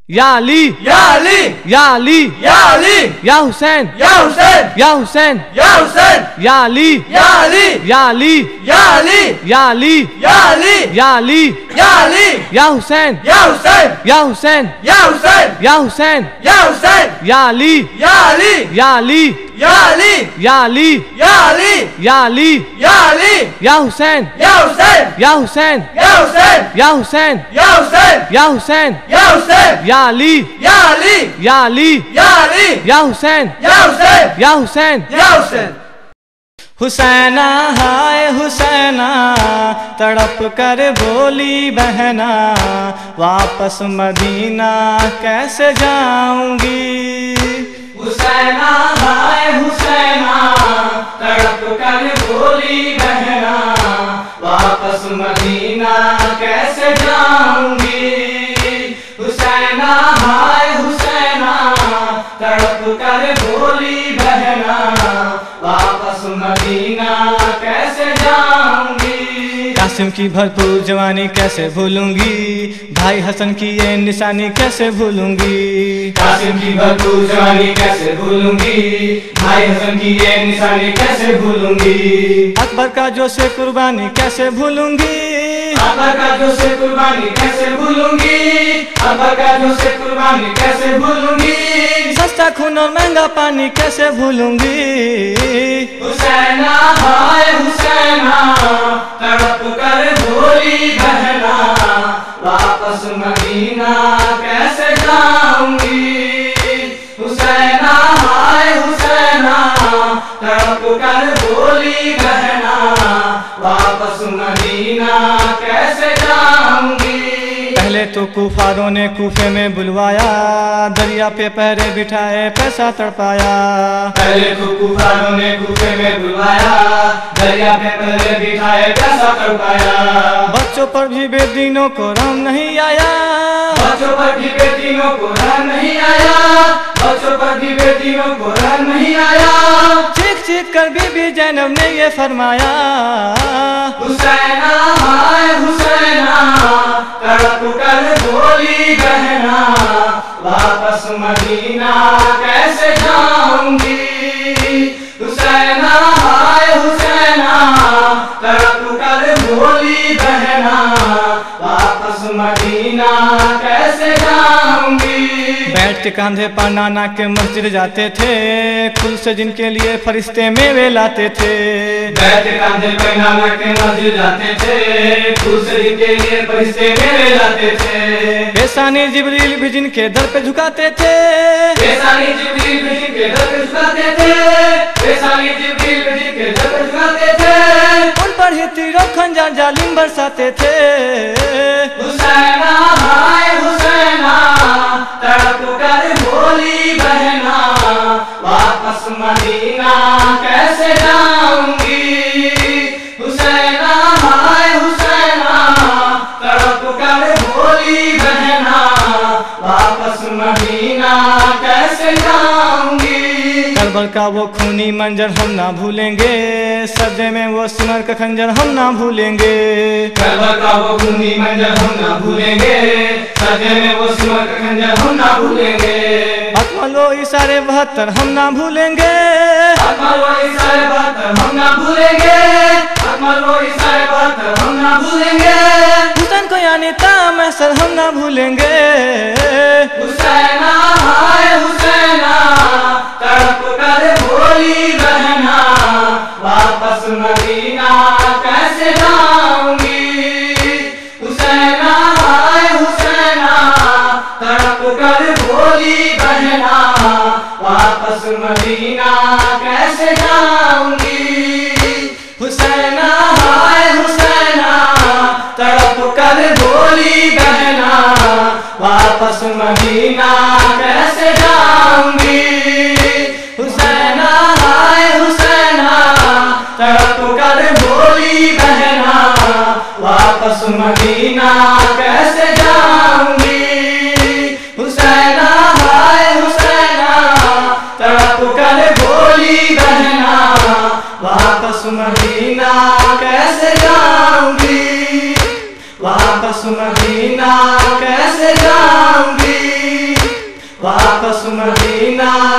या अली, या अली, या अली, या अली, या हुसैन, या हुसैन, या हुसैन, या हुसैन, या अली, या अली, या अली, या अली, या अली, या अली, या अली, या अली, या हुसैन, या हुसैन, या हुसैन, या हुसैन, या हुसैन, या हुसैन, या अली, या अली, या अली, या अली, या अली, या अली, या अली, या अली, या हुसैन, या हुसैन, या हुसैन, या हुसैन, या हुसैन, या हुसैन, या हुसैन, या हुसैन, या अली, या अली, या अली, या अली, या हुसैन, या हुसैन, या हुसैन, या हुसैन। हुसैना हाय हुसैना तड़प कर बोली बहना, वापस मदीना कैसे जाऊंगी। हुसैना हाय हुसैना तड़प कर बोली बहना, वापस मदीना कैसे जाऊंगी। हुसैना हाय हुसैना तड़प कर बोली बहना, वापस मदीना कैसे जाऊंगी। कासिम की भरपूर जवानी कैसे भूलूंगी, भाई हसन की ये निशानी कैसे भूलूंगी। कासिम की भरपूर जवानी कैसे भूलूंगी, भाई हसन की ये निशानी कैसे भूलूंगी। अकबर का जो से कुर्बानी कैसे भूलूंगी, अकबर का जो से कुर्बानी कैसे भूलूंगी, अकबर का जो से कुर्बानी कैसे भूलूंगी। सस्ता खून और महंगा पानी कैसे भूलूंगी। हुसैना हाय हुसैना तड़प कर बोली बहना, वापस मदीना कैसे जाऊंगी। हुसैना हाय हुसैना तड़प कर बोली बहना, वापस मदीना कैसे जाऊंगी। पहले तो कुफारों ने कूफे में बुलवाया, दरिया पे पहरे बिठाए पैसा तड़पाया। पहले तो कुफारों ने कूफे में बुलवाया, दरिया पे पहरे बिठाए पैसा तड़पाया। बच्चों पर भी बेदीनों को रहम नहीं आया, बच्चों पर भी बेदीनों को रहम नहीं आया, बच्चों पर भी बेदीनों को रहम नहीं आया। चीख चीख कर बीबी जैनब ने ये फरमाया, हुसैना हाय हुसैना तड़प कर बोली बहना, वापस मदीना कैसे जाऊंगी। हुसैना हाय हुसैना तड़प कर बोली बहना, वापस मदीना कैसे जाऊंगी। बैठ के कांधे पर नाना के मस्जिद जाते थे, खुद से जिनके लिए फरिश्ते मेवे लाते थे। बैठ के कांधे पर नाना के मस्जिद जाते थे, खुद से जिनके लिए फरिश्ते मेवे लाते थे। पेशानी जिब्रील भी जिनके दर पे झुकाते थे, पेशानी जिब्रील भी जिनके दर पे झुकाते थे, पेशानी जिब्रील भी जिनके दर पे झुकाते थे। उन पर ही तीरों खंजर जालिम बरसाते थे। हुसैना हाय हुसैना तड़प कर बोली बहना, वापस मदीना कैसे जाऊंगी। हुसैना हाय हुसैना तड़प कर बोली बहना, वापस मदीना कैसे जाऊंगी। करबल का वो खूनी मंजर हम ना भूलेंगे, सदे में वो सिमर का खंजर हम ना भूलेंगे। करबल का वो खूनी मंजर हम ना भूलेंगे, सदे में वो सिमर का खंजर हम ना भूलेंगे। अकमल वो इशारे 72 हम ना भूलेंगे, अकमल वो इशारे 72 हम ना भूलेंगे, अकमल वो इशारे 72 हम ना भूलेंगे। हुसैन को यानी तामसर हम ना भूलेंगे। हुसैना हाय हुसैना तड़प कर बोली बहना, वापस मदीना कैसे जाऊंगी। हुसैना हाय हुसैना तड़प कर बोली बहना, वापस मदीना कैसे जाऊंगी। हुसैना हाय हुसैना तड़प कर बोली बहना, वापस मदीना कैसे जाऊंगी। हुसैना हाय हुसैना तड़प कर बोली बहना, वापस मदीना कैसे जाऊंगी। हुसैना हाय हुसैना तड़प कर बोली बहना, वापस मदीना कैसे जाऊंगी, वापस मदीना कैसे जाऊंगी। वापस मदीना